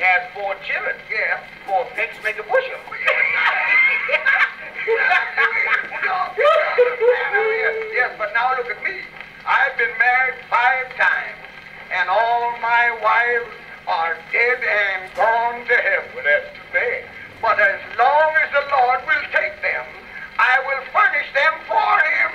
has 4 children. Yeah. 4 pecks make a bushel. Yes, but now look at me. I've been married 5 times, and all my wives are dead and gone to heaven. Well, that's too bad. But as long as the Lord will take them, I will furnish them for him.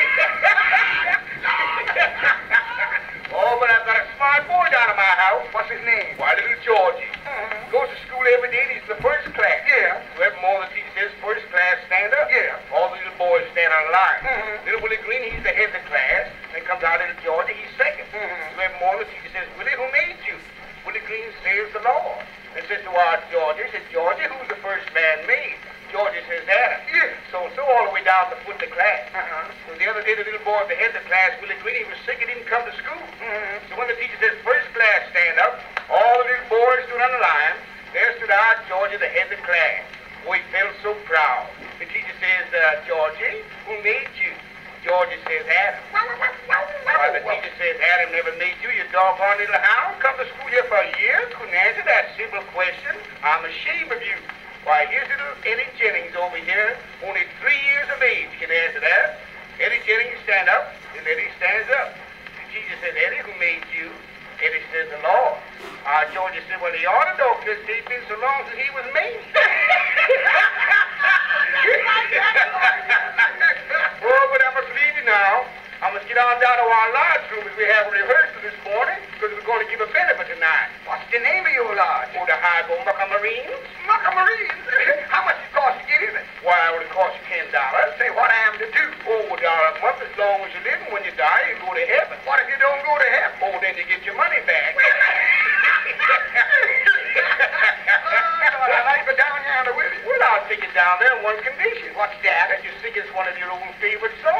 Oh, but I've got a smart boy down at my house. What's his name? Why, little Georgie. Goes to school every day, and he's the first class. Yeah. Whoever more the teacher says first class, stand up. Yeah. All the little boys stand on line. Little Willie Green, he's the head of the class. Then comes our little Georgie, he's second. Whoever more the teacher says, Willie, who made you? Willie Green says the Lord. And says to our Georgie, says, Georgie, who's the first man made? Georgie says, Adam. Yeah. So all the way down the foot of the class. So the other day, the little boy at the head of the class, Willie Green, he was sick and didn't come to school. So when the teacher says, first class, stand up, all the little boys stood on the line. There stood our Georgie, the head of the class. Oh, he felt so proud. The teacher says, Georgie, who made you? Georgie says, Adam. Why, the teacher says, Adam never made you, you doggone little hound. Come to school here for a year, couldn't answer that simple question. I'm ashamed of you. Why, here's little Eddie Jennings over here, only 3 years of age, can answer that. Eddie Jennings, stand up, and Eddie stands up. The teacher says, Eddie, who made you? Eddie says, the Lord. Georgie said, well, he ought to know, because he's been so long since he was made. Oh, but I must leave you now. I must get on down to our lodge room as we have a rehearsal this morning, because we're going to give a benefit tonight. What's the name of your lodge? Oh, the Highbone Marines. Marines? How much it cost to get in it? Why, it would cost you $10. Say what I am to do. Oh, $1 a month as long as you live, and when you die, you go to heaven. What if you don't go to heaven? Oh, then you get your money back. Lord, I'd like to go down yonder with you. Well, I'll take you down there on one condition. What's that? That you sing us one of your own favorite songs.